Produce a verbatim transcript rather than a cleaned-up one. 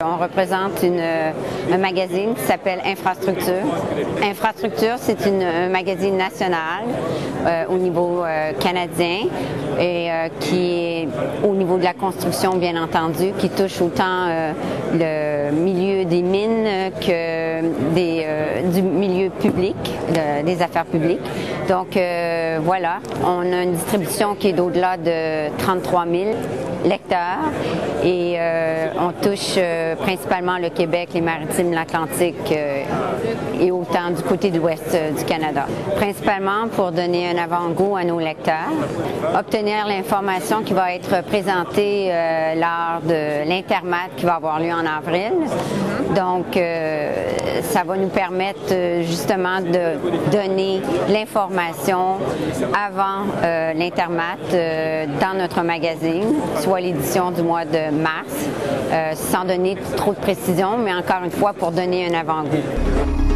On représente une, un magazine qui s'appelle Infrastructure. Infrastructure, c'est une, un magazine national euh, au niveau euh, canadien et euh, qui est au niveau de la construction, bien entendu, qui touche autant euh, le milieu des mines que des, euh, du milieu public, de, des affaires publiques. Donc euh, voilà, on a une distribution qui est d'au-delà de trente-trois mille lecteurs et euh, on touche euh, principalement le Québec, les Maritimes, l'Atlantique euh, et autant du côté de l'ouest euh, du Canada. Principalement pour donner un avant-goût à nos lecteurs, obtenir l'information qui va être présentée euh, lors de l'Intermat qui va avoir lieu en avril. Donc euh, ça va nous permettre euh, justement de donner l'information avant euh, l'Intermat euh, dans notre magazine, soit l'édition du mois de mars, euh, sans donner trop de précision, mais encore une fois pour donner un avant-goût.